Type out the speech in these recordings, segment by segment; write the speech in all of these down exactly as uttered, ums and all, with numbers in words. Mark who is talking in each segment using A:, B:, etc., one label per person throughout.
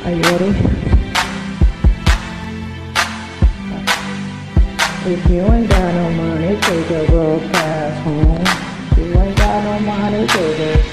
A: Are you ready? If you ain't got no money, take a broke ass home. If you ain't got no money, take it.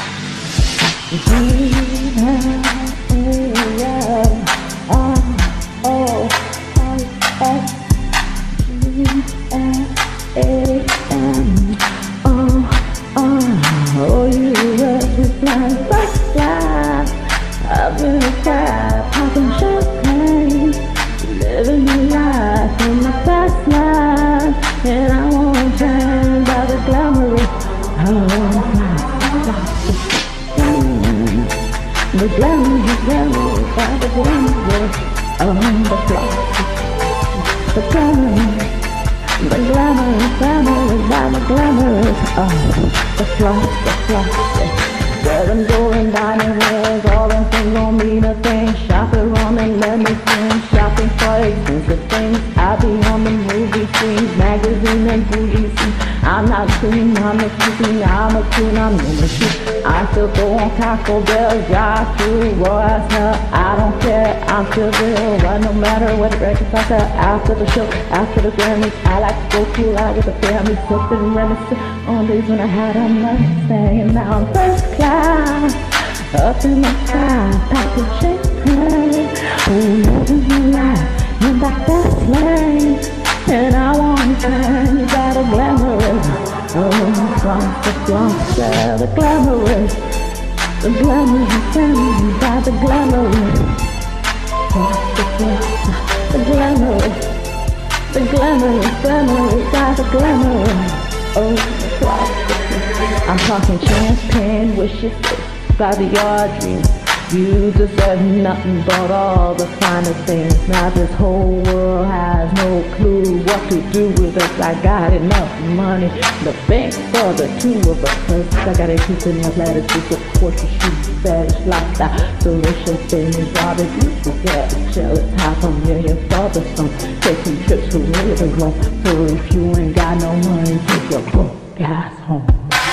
A: Oh, you fly, fly, fly. I've been fly, popping champagne, living the life in the fast life, and I won't change by the glamorous. I won't fly, the glamorous, glamorous, by the glamorous. Oh, the fly, the glamorous, the glamorous, glamorous, by the glamorous. Oh, the fly, the fly. Girl, I'm going dining with all them things don't mean a thing. Shop around and let me sing. Shopping for expensive things. I be on the movie screens, magazine and bougie scenes. I'm not clean, I'm a queen, I'm a queen, I'm in the shoot. I still go on Taco Bell, drive through, raw as hell. I don't care, I'm still real. But no matter what records I sell, after the show, after the Grammys, I like to go cool out with the family, sipping, reminiscing on days when I had a Mustang. And now I'm first class, up in the sky, popping champagne. Oh, living the life in that fast lane, and I want to you got a glamorous. Oh, flaunt the flaunt, yeah, the glamorous, the glamorous, glamorous, got the glamorous. Flaunt the flaunt, the glamorous, the glamorous, glamorous, got the glamorous. Oh, the flaunt, the flaunt. I'm talking champagne, wishes, caviar dreams. You deserve nothing but all the finer things. Now this whole world has no clue what to do with us. I got enough money in the bank for the two of us. Cause I got a keep enough latitude to support the shoes, fetish, lifestyle, delicious things, barbecue, spaghetti, shell, it's half a million for the song. Taking trips to where to go. So if you ain't got no money, take your broke ass home.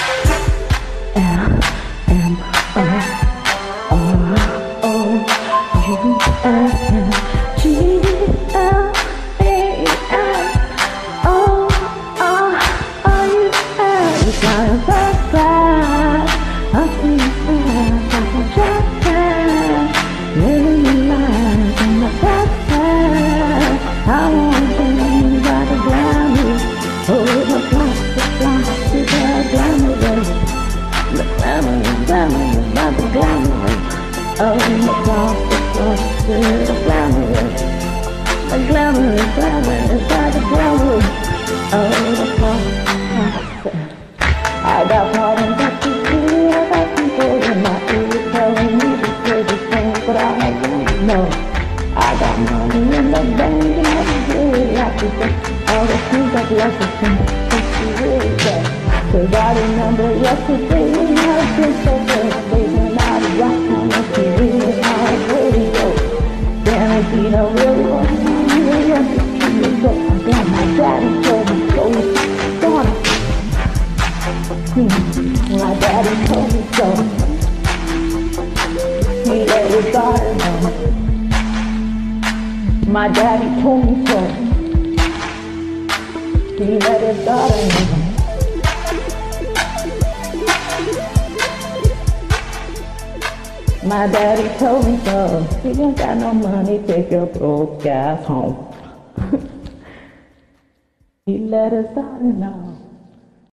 A: M M O Oh, oh, you and G L A N. Oh, oh, oh, you and you flying fast, fast. I see you fast, like a Japan. Living the life in the fast, fast. I want to be by the glamour. Oh, the flash, the flash, the glamour. The glamour, glamour, by the glamour. Oh, the floss, the floss, the glamorous, the glamorous, glamorous, by the glamorous. Oh, the floss, I got problems that you see. I got people in my ear telling me to say the same, but I don't know. I got money in the bank and I really like to say all the things I've left to say. What you really say? Cause I remember yesterday when I was been so good, baby, and I was rocking on the T V and I was ready to go. Damn, it be no really one, you ain't got to keep me go. Damn, my daddy told me so, daughter. My daddy told me so. He let his daughter know. My daddy told me so. He let his daughter know. My daddy told me so. If you ain't got no money, take your broke ass home. He let his daughter know.